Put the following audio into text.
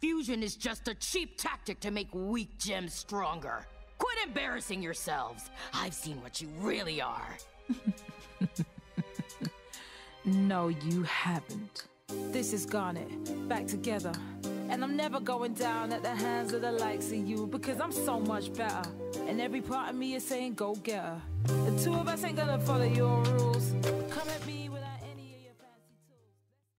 Fusion is just a cheap tactic to make weak gems stronger. Quit embarrassing yourselves. I've seen what you really are. No, you haven't. This is Garnet, back together. And I'm never going down at the hands of the likes of you, because I'm so much better. And every part of me is saying, go get her. The two of us ain't gonna follow your rules,